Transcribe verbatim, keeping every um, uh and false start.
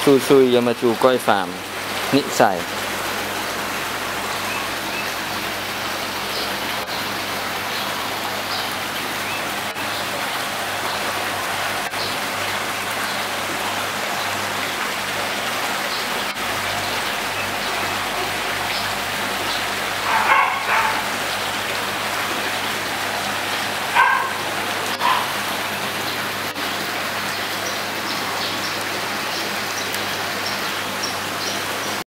ซูซุยยามาจูก้อยฟาร์มนิสัย